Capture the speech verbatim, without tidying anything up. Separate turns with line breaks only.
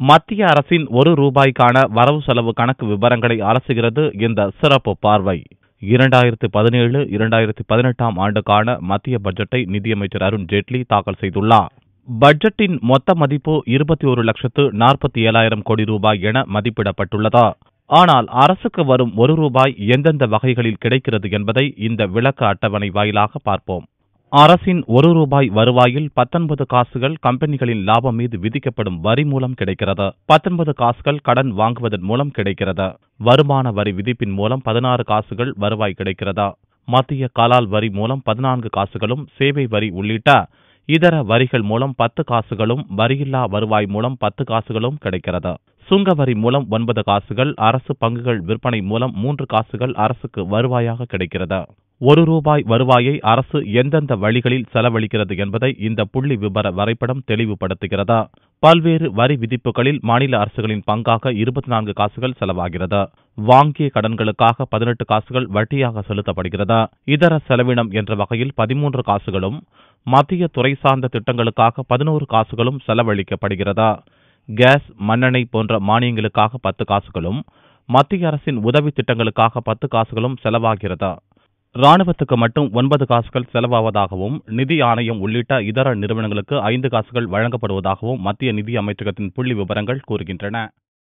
மத்திய அரசின் ஒரு ரூபாய்க்கான வரவு செலவு கணக்கு விவரங்களை அலசுகிறது இந்த சிறப்பு பார்வை. இரண்டாயிரத்து பதினேழு இரண்டாயிரத்து பதினெட்டாம் ஆண்டுக்கான மத்திய பட்ஜெட்டை நிதியமைச்சர் அருண் ஜேட்லி தாக்கல் செய்துள்ளார். பட்ஜெட்டின் மொத்த மதிப்பு இருபத்தி ஒரு லட்சத்து நாற்பத்தி ஏழாயிரம் கோடி ரூபாய் என மதிப்பிடப்பட்டுள்ளது. ஆனால் அரசுக்கு வரும் ஒரு ரூபாய் எந்தெந்த வகைகளில் கிடைக்கிறது என்பதை இந்த விளக்க அட்டவணை வாயிலாக பார்ப்போம். அரசின் ஒரு ரூபாய் வருவாயில் பத்தொன்பது காசுகள் கம்பெனிகளின் லாபம் மீது விதிக்கப்படும் வரி மூலம் கிடைக்கிறது. பத்தொன்பது காசுகள் கடன் வாங்குவதன் மூலம் கிடைக்கிறது. வருமான வரி விதிப்பின் மூலம் பதினாறு காசுகள் வருவாய் கிடைக்கிறது. மத்திய கலால் வரி மூலம் பதினான்கு காசுகளும், சேவை வரி உள்ளிட்ட இதர வரிகள் மூலம் பத்து காசுகளும், வரியில்லா வருவாய் மூலம் பத்து காசுகளும் கிடைக்கிறது. சுங்க வரி மூலம் ஒன்பது காசுகள், அரசு பங்குகள் விற்பனை மூலம் மூன்று காசுகள் அரசுக்கு வருவாயாக கிடைக்கிறது. ஒரு ரூபாய் வருவாயை அரசு எந்தெந்த வழிகளில் செலவழிக்கிறது என்பதை இந்த புள்ளி விபர வரைபடம் தெளிவுபடுத்துகிறது. பல்வேறு வரி விதிப்புகளில் மாநில அரசுகளின் பங்காக இருபத்தி நான்கு காசுகள் செலவாகிறது. வாங்கிய கடன்களுக்காக பதினெட்டு காசுகள் வட்டியாக செலுத்தப்படுகிறது. இதர செலவினம் என்ற வகையில் பதிமூன்று காசுகளும், மத்திய துறை சார்ந்த திட்டங்களுக்காக பதினோரு காசுகளும் செலவழிக்கப்படுகிறது. கேஸ், மண்ணெண்ணெய் போன்ற மானியங்களுக்காக பத்து காசுகளும், மத்திய அரசின் உதவி திட்டங்களுக்காக பத்து காசுகளும் செலவாகிறது. ராணுவத்துக்கு மட்டும் ஒன்பது காசுகள் செலவாவதாகவும், நிதி ஆணையம் உள்ளிட்ட இதர நிறுவனங்களுக்கு ஐந்து காசுகள் வழங்கப்படுவதாகவும் மத்திய நிதி அமைச்சகத்தின் புள்ளி விவரங்கள் கூறுகின்றன.